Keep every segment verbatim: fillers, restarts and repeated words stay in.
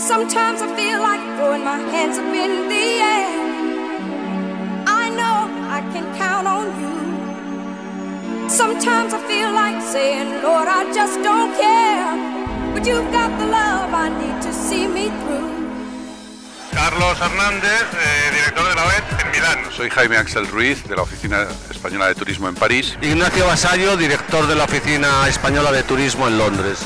Sometimes I feel like throwing my hands up in the air. I know I can count on you. Sometimes I feel like saying, Lord, I just don't care. But you've got the love I need to see me through. Carlos Hernández, eh, director de la O E T en Milán. Soy Jaime Axel Ruiz, de la Oficina Española de Turismo en París. Ignacio Vasallo, director de la Oficina Española de Turismo en Londres.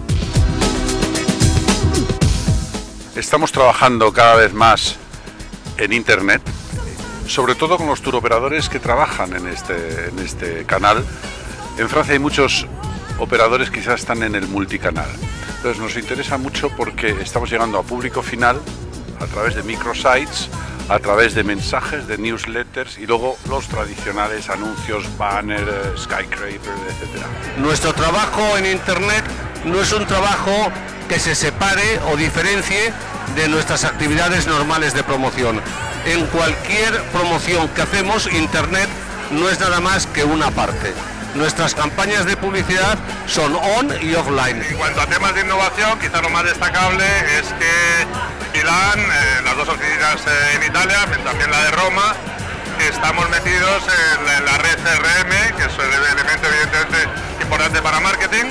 Estamos trabajando cada vez más en Internet, sobre todo con los turoperadores que trabajan en este, en este canal. En Francia hay muchos operadores que quizás están en el multicanal. Entonces nos interesa mucho porque estamos llegando a público final a través de microsites, a través de mensajes, de newsletters y luego los tradicionales anuncios, banner, skyscraper, etcétera. Nuestro trabajo en Internet no es un trabajo que se separe o diferencie de nuestras actividades normales de promoción. En cualquier promoción que hacemos, Internet no es nada más que una parte. Nuestras campañas de publicidad son on y offline. En cuanto a temas de innovación, quizá lo más destacable es que Milán, eh, las dos oficinas eh, en Italia, también la de Roma, estamos metidos en la, en la red C R M, que es el elemento evidentemente importante para marketing,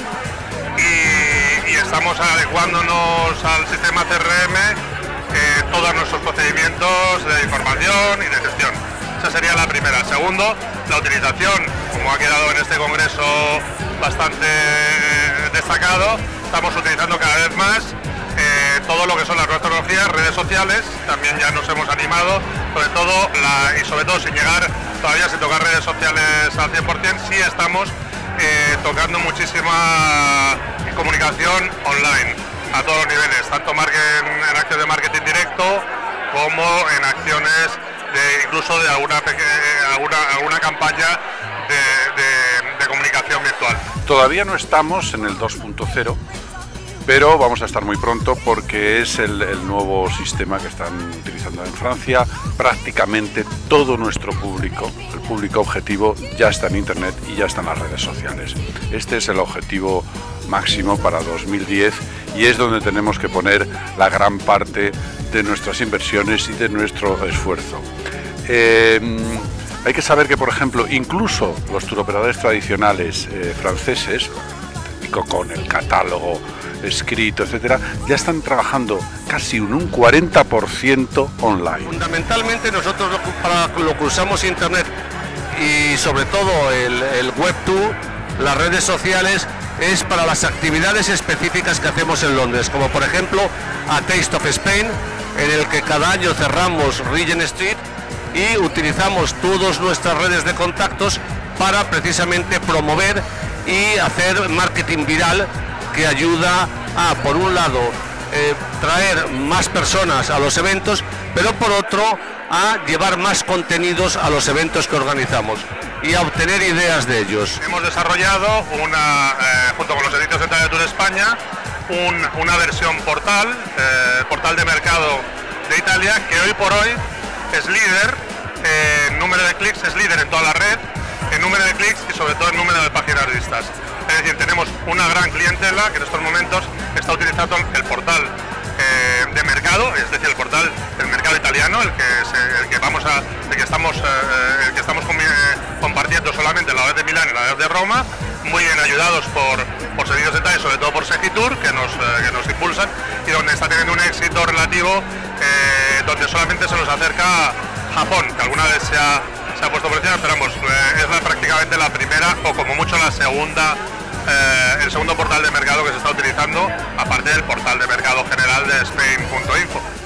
y, y estamos adecuándonos al sistema C R M eh, todos nuestros procedimientos de información y de gestión. Esa sería la primera. Segundo, la utilización, como ha quedado en este congreso bastante destacado, estamos utilizando cada vez más eh, todo lo que son las nuevas tecnologías, redes sociales. También ya nos hemos animado, sobre todo, la, y sobre todo sin llegar todavía sin tocar redes sociales al cien por cien, sí estamos eh, tocando muchísima comunicación online a todos los niveles, tanto marketing, en acciones de marketing directo como en acciones de, incluso de alguna, alguna, alguna campaña de, de, de comunicación virtual. Todavía no estamos en el dos punto cero, pero vamos a estar muy pronto porque es el, el nuevo sistema que están utilizando en Francia. Prácticamente todo nuestro público, el público objetivo, ya está en Internet y ya está en las redes sociales. Este es el objetivo máximo para dos mil diez y es donde tenemos que poner la gran parte de nuestras inversiones y de nuestro esfuerzo. Eh, hay que saber que, por ejemplo, incluso los turoperadores tradicionales eh, franceses, con el catálogo escrito, etcétera, ya están trabajando casi un, un cuarenta por ciento online. Fundamentalmente nosotros lo, para lo que usamos Internet y sobre todo el, el Web dos, las redes sociales, es para las actividades específicas que hacemos en Londres, como por ejemplo a Taste of Spain, en el que cada año cerramos Regent Street y utilizamos todas nuestras redes de contactos para precisamente promover y hacer marketing viral que ayuda a, por un lado, eh, traer más personas a los eventos, pero por otro, a llevar más contenidos a los eventos que organizamos y a obtener ideas de ellos. Hemos desarrollado, una, eh, junto con los servicios centrales de Tour España, un, una versión portal, eh, portal de mercado de Italia, que hoy por hoy es líder eh, en número de clics, es líder en toda la red, en número de clics y sobre todo en número de páginas vistas. Es decir, tenemos una gran clientela que en estos momentos está utilizando el portal eh, de mercado, es decir, el portal del mercado italiano, el que, se, el que vamos a, el que estamos, eh, el que estamos com compartiendo solamente la O E T de Milán y la O E T de Roma, muy bien ayudados por, por servicios centrales, sobre todo por Segitur, que nos, eh, que nos impulsan y donde está teniendo un éxito relativo, eh, donde solamente se nos acerca Japón, que alguna vez se ha, se ha puesto por encima, pero vamos, eh, es la, prácticamente la primera o como mucho la segunda, eh, el segundo portal de mercado que se está utilizando, aparte del portal de mercado general de Spain punto info.